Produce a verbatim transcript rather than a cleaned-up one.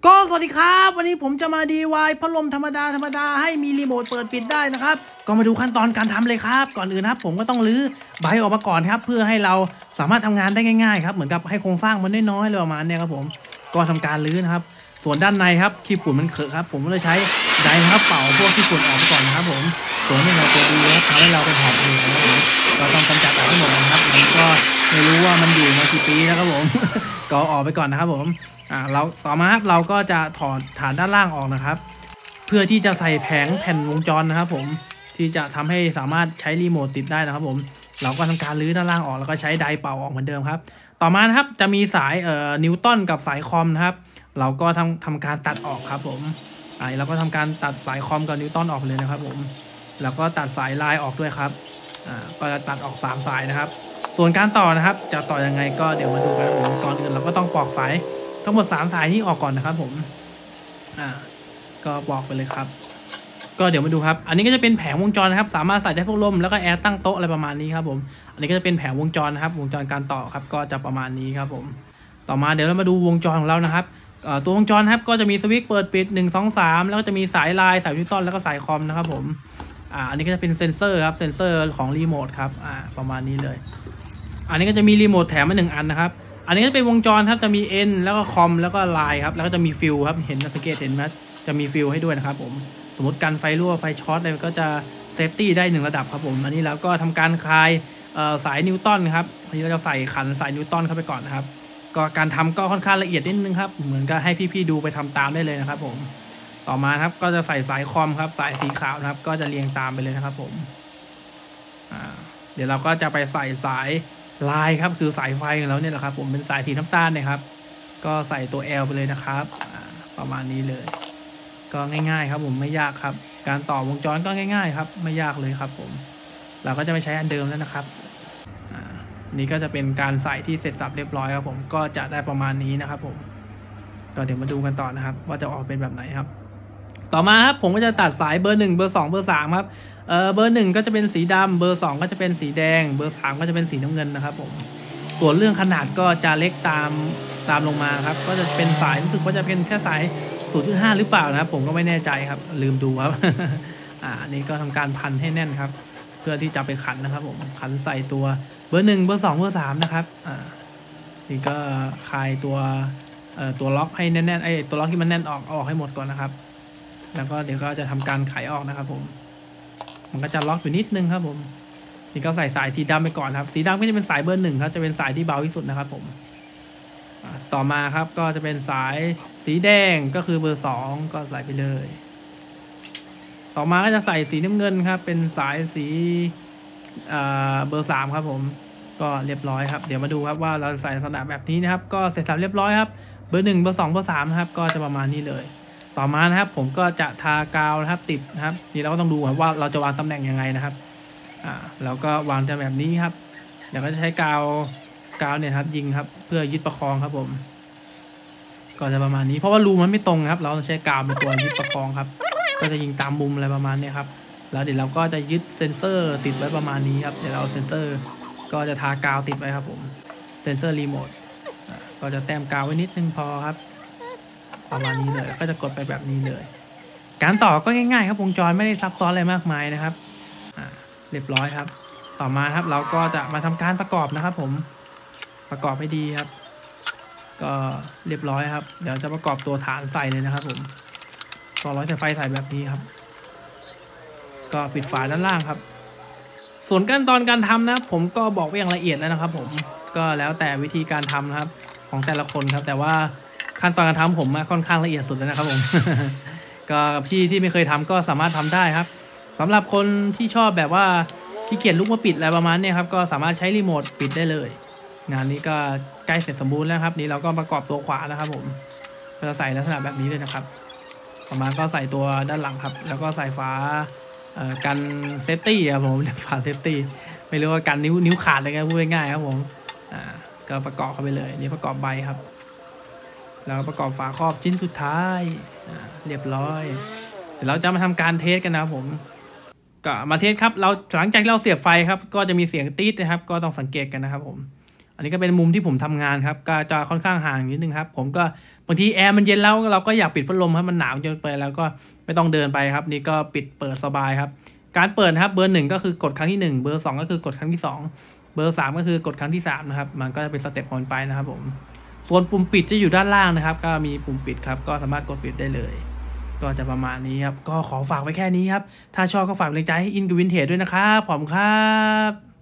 ก็สวัสดีครับวันนี้ผมจะมา ดี วาย พัดลมธรรมดาธรรมดาให้มีรีโมทเปิดปิดได้นะครับก็มาดูขั้นตอนการทำเลยครับก่อนอื่นครับผมก็ต้องรื้อใบออกมาก่อนครับเพื่อให้เราสามารถทำงานได้ง่ายๆครับเหมือนกับให้โครงสร้างมันน้อยๆเลยประมาณนี้ครับผมก็ทำการรื้อนะครับส่วนด้านในครับขี้ฝุ่นมันเขอะครับผมก็เลยใช้ไดนะครับเป่าพวกขี้ฝุ่นออกก่อนนะครับผมส่วนนี้เราตัวดีครับทำให้เราเป็นหอบหืดนะครับผมเราต้องกำจัดออกให้หมดนะครับมันก็ไม่รู้ว่ามันอยู่มากี่ปีแล้วครับผมก็ออกไปก่อนนะครับผมอ่าเราต่อมาครับเราก็จะถอดฐานด้านล่างออกนะครับเพื่อที่จะใส่แผงแผ่นวงจรนะครับผมที่จะทำให้สามารถใช้รีโมทติดได้นะครับผมเราก็ทำการรื้อด้านล่างออกแล้วก็ใช้ไดเป่าออกเหมือนเดิมครับต่อมานะครับจะมีสายเอ่อนิวตันกับสายคอมนะครับเราก็ทำทำการตัดออกครับผมอ่าเราก็ทำการตัดสายคอมกับนิวตันออกเลยนะครับผมแล้วก็ตัดสายไลน์ออกด้วยครับอ่าก็จะตัดออกสามสายนะครับส่วนการต่อนะครับจะต่อยังไงก็เดี๋ยวมาดูกันก่อนอื่นเราก็ต้องปอกสายทั้งหมดสามสายนี้ออกก่อนนะครับผมอ่าก็บอกไปเลยครับก็เดี๋ยวมาดูครับอันนี้ก็จะเป็นแผงวงจรนะครับสามารถใส่ได้พวกลมแล้วก็แอร์ตั้งโต๊ะอะไรประมาณนี้ครับผมอันนี้ก็จะเป็นแผงวงจรนะครับวงจรการต่อครับก็จะประมาณนี้ครับผมต่อมาเดี๋ยวเรามาดูวงจรของเรานะครับตัววงจรครับก็จะมีสวิตช์เปิดปิดหนึ่ง สอง สามแล้วก็จะมีสายไลน์สายนิวตันแล้วก็สายคอมนะครับผมอ่าอันนี้ก็จะเป็นเซนเซอร์ครับเซนเซอร์ของรีโมทครับอ่าประมาณนี้เลยอันนี้ก็จะมีรีโมทแถมมาหนึ่งอันนะครับอันนี้จะเป็นวงจรครับจะมี N แล้วก็คอมแล้วก็ไลน์ครับแล้วก็จะมีฟิลครับเห็นสังเกตเห็นไหมจะมีฟิลให้ด้วยนะครับผมสมมติกันไฟรั่วไฟช็อตอะไรก็จะเซฟตี้ได้หนึ่งระดับครับผมอันนี้แล้วก็ทำการคลายสายนิวตันครับอันนี้เราจะใส่ขันสายนิวตันเข้าไปก่อนนะครับก็การทำก็ค่อนข้างละเอียดนิดนึงครับเหมือนกับให้พี่ๆดูไปทำตามได้เลยนะครับผมต่อมาครับก็จะใส่สายคอมครับสายสีขาวนะครับก็จะเรียงตามไปเลยนะครับผมเดี๋ยวเราก็จะไปใส่สายลายครับคือสายไฟของเราเนี่ยแหละครับผมเป็นสายสีน้ำตาลเนี่ยครับก็ใส่ตัว L ไปเลยนะครับประมาณนี้เลยก็ง่ายๆครับผมไม่ยากครับการต่อวงจรก็ง่ายๆครับไม่ยากเลยครับผมเราก็จะไม่ใช้อันเดิมแล้วนะครับนี่ก็จะเป็นการใส่ที่เสร็จสับเรียบร้อยครับผมก็จะได้ประมาณนี้นะครับผมก็เดี๋ยวมาดูกันต่อนะครับว่าจะออกเป็นแบบไหนครับต่อมาครับผมก็จะตัดสายเบอร์หนึ่งเบอร์สองเบอร์สามครับเออเบอร์หนึ่งก็จะเป็นสีดำเบอร์สองก็จะเป็นสีแดงเบอร์สามก็จะเป็นสีน้ำเงินนะครับผมส่วนเรื่องขนาดก็จะเล็กตามตามลงมาครับก็จะเป็นสายรู้สึกว่าจะเป็นแค่สาย ศูนย์จุดห้า หรือเปล่านะครับผมก็ไม่แน่ใจครับลืมดูครับ อ่าอันนี้ก็ทำการพันให้แน่นครับเพื่อที่จะไปขันนะครับผมขันใส่ตัวเบอร์หนึ่งเบอร์สองเบอร์สามนะครับอ่านี่ก็คลายตัวเอ่อตัวล็อกให้แน่นๆไอ้ตัวล็อกที่มันแน่นออกออกให้หมดก่อนนะครับแล้วก็เดี๋ยวก็จะทำการไขออกนะครับผมมันก็จะล็อกอยู่นิดนึงครับผมนี่ก็ใส่สายสีดำไปก่อนครับสีดำก็จะเป็นสายเบอร์หนึ่งครับจะเป็นสายที่เบาที่สุดนะครับผมต่อมาครับก็จะเป็นสายสีแดงก็คือเบอร์สองก็ใส่ไปเลยต่อมาก็จะใส่สีน้ำเงินครับเป็นสายสีเอ่อเบอร์สามครับผมก็เรียบร้อยครับเดี๋ยวมาดูครับว่าเราใส่ลักษณะแบบนี้นะครับก็เสร็จสับเรียบร้อยครับเบอร์หนึ่งเบอร์สองเบอร์สามนะครับก็จะประมาณนี้เลยต่อมานะครับผมก็จะทากาวนะครับติดนะครับนี่เราก็ต้องดูว่าเราจะวางตำแหน่งยังไงนะครับอ่าแล้วก็วางจะแบบนี้ครับเดี๋ยวก็จะใช้กาวกาวเนี่ยครับยิงครับเพื่อยึดประคองครับผมก็จะประมาณนี้เพราะว่ารูมันไม่ตรงครับเราต้องใช้กาวเป็นตัวยึดประคองครับก็จะยิงตามมุมอะไรประมาณนี้ครับแล้วเดี๋ยวเราก็จะยึดเซ็นเซอร์ติดไว้ประมาณนี้ครับเดี๋ยวเราเซ็นเซอร์ก็จะทากาวติดไว้ครับผมเซ็นเซอร์รีโมทก็จะแต้มกาวไว้นิดนึงพอครับประมาณนี้เลยก็จะกดไปแบบนี้เลยการต่อก็ง่ายๆครับวงจรไม่ได้ซับซ้อนอะไรมากมายนะครับเรียบร้อยครับต่อมาครับเราก็จะมาทำการประกอบนะครับผมประกอบให้ดีครับก็เรียบร้อยครับเดี๋ยวจะประกอบตัวฐานใส่เลยนะครับผมก็ร้อยสายไฟใส่แบบนี้ครับก็ปิดฝาด้านล่างครับส่วนขั้นตอนการทำนะผมก็บอกไว้อย่างละเอียดแล้วนะครับผมก็แล้วแต่วิธีการทำนะครับของแต่ละคนครับแต่ว่าขั้นตอนการทำผมค่อนข้างละเอียดสุดแล้วนะครับผม ก็พี่ที่ไม่เคยทำก็สามารถทำได้ครับสำหรับคนที่ชอบแบบว่าขี้เกียจลุกมาปิดอะไรประมาณนี้ครับก็สามารถใช้รีโมทปิดได้เลยงานนี้ก็ใกล้เสร็จสมบูรณ์แล้วครับนี่เราก็ประกอบตัวขวานะครับผมจะใส่ลักษณะแบบนี้เลยนะครับต่อมาก็ใส่ตัวด้านหลังครับแล้วก็ใส่ฝากันเซฟตี้ครับผมฝาเซฟตี้ไม่รู้ว่ากันนิ้วนิ้วขาดอะไรกันพูดง่ายๆครับผมอ่าก็ประกอบเข้าไปเลยนี่ประกอบใบครับแล้วประกอบฝาครอบชิ้นสุดท้ายเรียบร้อยเดี๋ยวเราจะมาทำการเทสกันนะครับผมก็มาเทสครับเราหลังจากเราเสียบไฟครับก็จะมีเสียงตี๊ดนะครับก็ต้องสังเกตกันนะครับผมอันนี้ก็เป็นมุมที่ผมทำงานครับก็จะค่อนข้างห่างนิดนึงครับผมก็บางทีแอร์มันเย็นแล้วเราก็อยากปิดพัดลมให้มันหนาวจนไปแล้วก็ไม่ต้องเดินไปครับนี่ก็ปิดเปิดสบายครับการเปิดนะครับเบอร์หนึ่งก็คือกดครั้งที่หนึ่งเบอร์สองก็คือกดครั้งที่สองเบอร์สามก็คือกดครั้งที่สามนะครับมันก็จะเป็นสเต็ปของมันไปนะครับผมส่วนปุ่มปิดจะอยู่ด้านล่างนะครับก็มีปุ่มปิดครับก็สามารถกดปิดได้เลยก็จะประมาณนี้ครับก็ขอฝากไว้แค่นี้ครับถ้าชอบก็ฝากเป็นกำลังใจให้อินกับวินเทจด้วยนะครับขอบคุณครับ